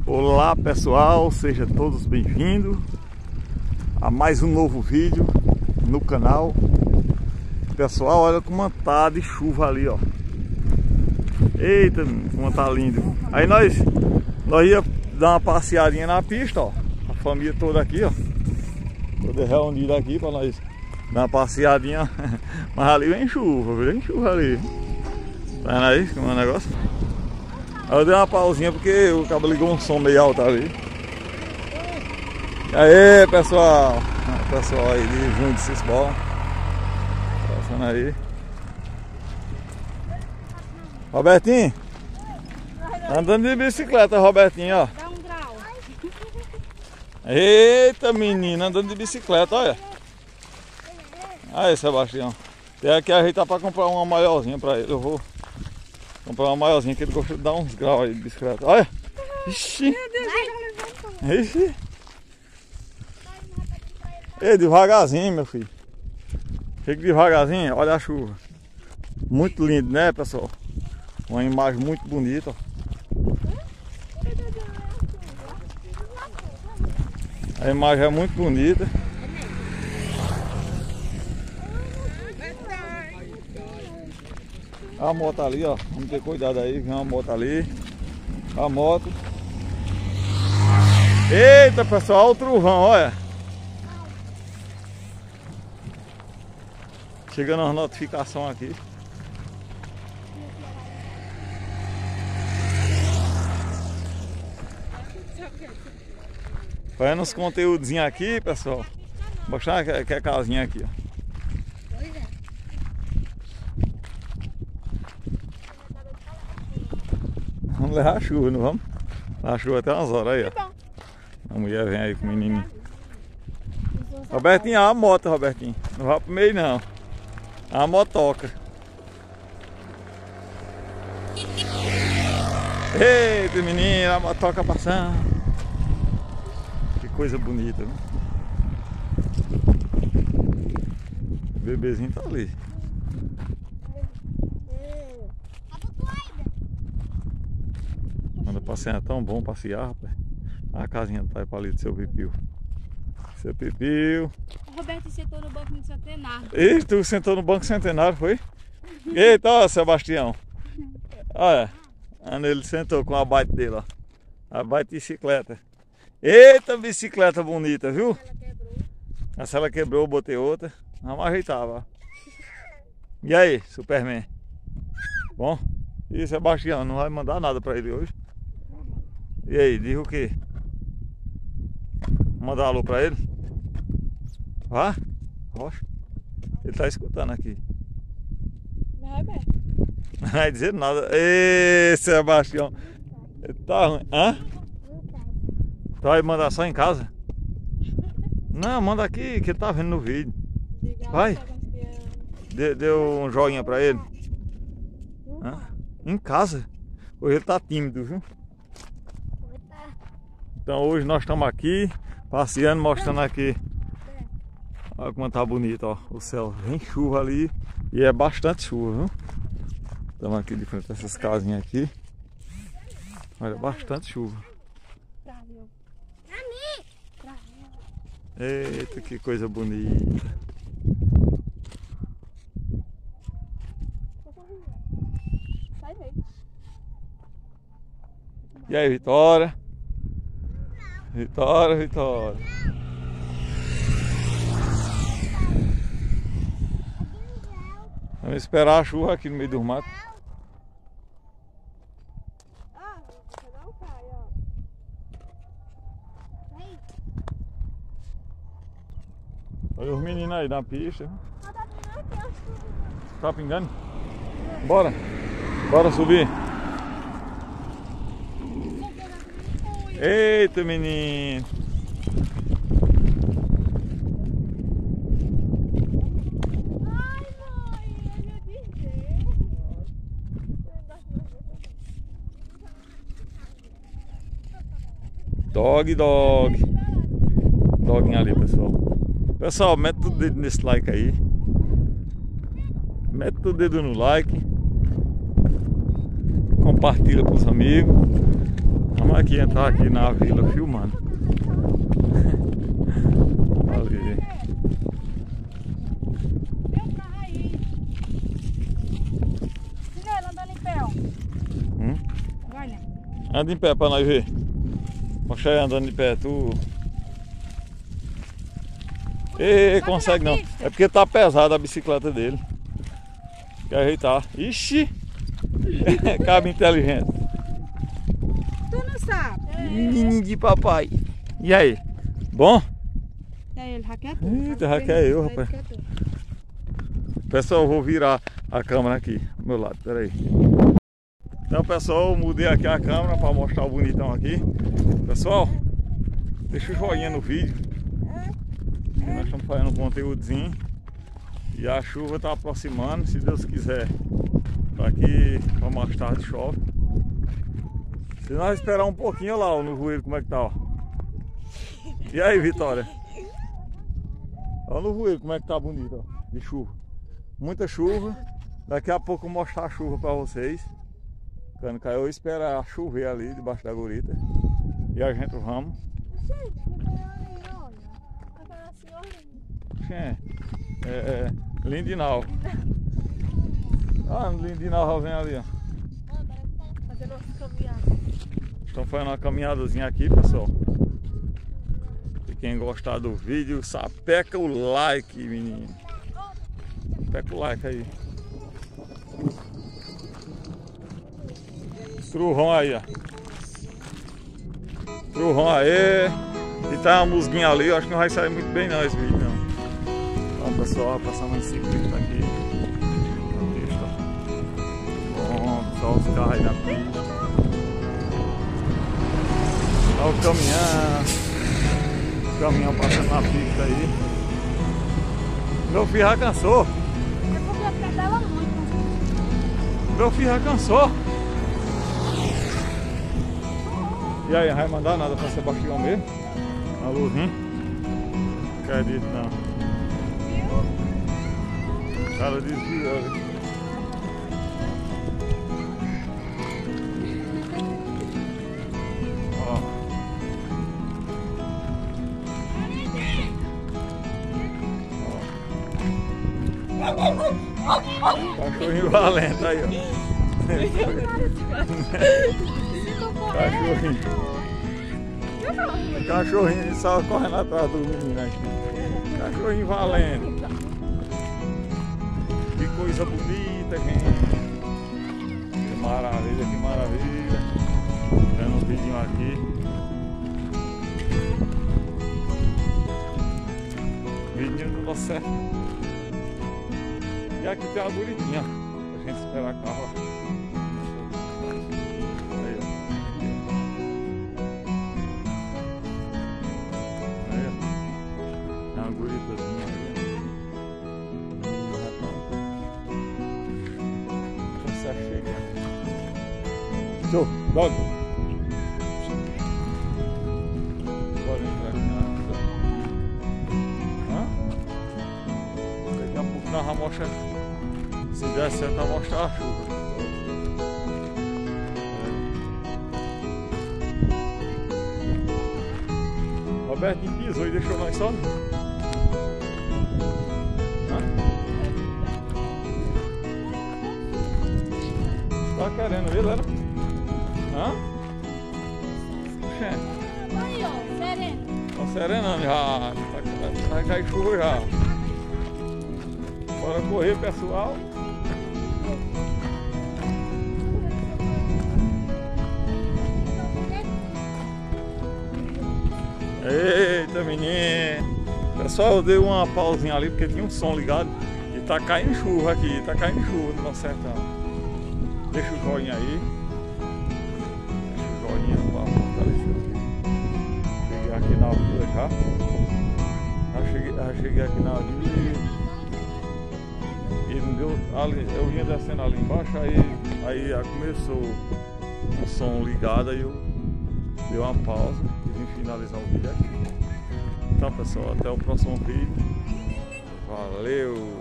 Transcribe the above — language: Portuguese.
Olá pessoal, sejam todos bem-vindos a mais um novo vídeo no canal. Pessoal, olha como tá de chuva ali, ó. Eita, como tá lindo. Aí nós ia dar uma passeadinha na pista, ó. A família toda aqui, ó. Toda reunida aqui para nós dar uma passeadinha. Mas ali vem chuva ali. Tá vendo aí como é o negócio? Aí eu dei uma pausinha porque o cabo ligou um som meio alto ali. E aí pessoal, pessoal aí de Junho de Cisbol, passando aí. Robertinho, andando de bicicleta, Robertinho, ó. Dá um grau. Eita menina, andando de bicicleta, olha. Aí Sebastião, tem aqui ajeitar para comprar uma maiorzinha para ele. Eu vou comprar uma maiorzinha que ele gosta de dar uns graus aí de bicicleta. Olha! Ixi! Meu Deus, já levantou. Ixi! Ei, devagarzinho, meu filho. Fica devagarzinho, olha a chuva. Muito lindo, né, pessoal? Uma imagem muito bonita. A imagem é muito bonita. A moto ali, ó, vamos ter cuidado aí, vem uma moto ali. A moto. Eita pessoal, olha o trovão, olha. Chegando as notificações aqui. Fazendo uns conteúdinhos aqui, pessoal. Vou mostrar que é casinha aqui, ó. Vamos levar a chuva, não vamos? A chuva até umas horas aí, ó. A mulher vem aí com o menininho. Robertinho, a moto, Robertinho. Não vai pro meio, não. A motoca. Eita, menina, a motoca passando. Que coisa bonita, né? O bebezinho tá ali. Quando passear é tão bom passear, rapaz. A casinha tá aí pra ali do seu Pipio. Seu Pipio. O Roberto sentou no banco do centenário. Ih, tu sentou no banco centenário, foi? Eita, ó, Sebastião. Olha, ele sentou com a bike dele, ó. A bike de bicicleta. Eita, bicicleta bonita, viu? Essa ela quebrou, eu botei outra. Vamos ajeitar, ó. E aí, Superman? Bom? E Sebastião, não vai mandar nada pra ele hoje? E aí, diz o quê? Mandar alô pra ele? Vá? Rocha. Ele tá escutando aqui. Vai, Roberto. Não vai dizer nada. Ê, Sebastião. Ele tá ruim. Hã? Tu vai mandar só em casa? Não, manda aqui que ele tá vendo no vídeo. Vai. Deu um joinha pra ele. Hã? Em casa? Hoje ele tá tímido, viu? Então hoje nós estamos aqui passeando, mostrando aqui. Olha como tá bonito, ó. O céu vem chuva ali e é bastante chuva, viu? Estamos aqui de frente a essas casinhas aqui. Olha, bastante chuva. Eita, que coisa bonita. E aí, Vitória? Vitória. Vamos esperar a chuva aqui no meio do mato. Olha os meninos aí na pista. Tá pingando? Bora subir. Eita, menino. Doguinho ali, pessoal. Pessoal, mete o dedo nesse like aí. Mete o dedo no like. Compartilha com os amigos. A Vamos aqui entrar aqui na vila filmando. Ali. Anda em pé pra nós ver. Mostra aí andando de pé, tu. Ei, consegue não. É porque tá pesada a bicicleta dele. Quer ajeitar. Ixi! Cabe inteligente. Tu não sabe. Menininho de papai. E aí? Bom? É ele, hackeia tu. Eita, hackeia eu, rapaz. Pessoal, eu vou virar a câmera aqui do meu lado, peraí. Então, pessoal, eu mudei aqui a câmera para mostrar o bonitão aqui. Pessoal, deixa o joinha no vídeo. Nós estamos fazendo um conteúdozinho. E a chuva está aproximando, se Deus quiser. Daqui para mais tarde chove. Se nós esperar um pouquinho, olha lá o nevoeiro como é que tá, ó. E aí, Vitória? Olha o nevoeiro como é que tá bonito, ó, de chuva. Muita chuva. Daqui a pouco eu vou mostrar a chuva para vocês. Quando caiu, eu espero chover ali debaixo da gurita. E a gente vamos. É Lindinal. Ah, Lindinal vem ali, ó. Estão fazendo uma caminhadazinha aqui, pessoal. E quem gostar do vídeo, sapeca o like, menino. Sapeca o like aí. Truvão aí, ó. Truvão aí. E tá uma musguinha ali, eu acho que não vai sair muito bem não esse vídeo não. Então pessoal, passando em ciclista aqui. Bom, só os carros aí na pista. Olha o caminhão passando na pista aí. Meu filho já cansou. É porque eu pedala muito. Meu filho já cansou. E aí, não vai mandar nada pra Sebastião mesmo? A luzinha? Não acredito não. O cara desviou ali. Cachorrinho valente aí, ó. Cachorrinho só correndo atrás do menino aqui. Cachorrinho valente. Que coisa bonita, gente. Que maravilha, que maravilha. Dando um vidinho aqui. Vidinho do nosso certo. E aqui tem uma bonitinha pra gente esperar o carro. Aí, ó. Aí, ó. Tem uma guritazinha aí. Você chega. Tchau, logo. Bora entrar aqui na água. Daqui a pouco nós vamos mostrar. Se der certo, vai mostrar a chuva. Roberto pisou e deixou nós só. Tá querendo ver, Lela? Hã? Aí, ó, sereno. Tá serenando já. Vai cair chuva já. Bora correr, pessoal. Eita, menino! Pessoal, eu dei uma pausinha ali porque tinha um som ligado e tá caindo chuva aqui, tá caindo chuva no nosso sertão. Deixa o joinha aí. Deixa o joinha pra fortalecer. Cheguei aqui na vila já. Cheguei aqui na vila e não deu. Ali, eu vinha descendo ali embaixo, aí começou o som ligado, aí eu dei uma pausa e vim finalizar o vídeo aqui. Então pessoal, até o próximo vídeo. Valeu!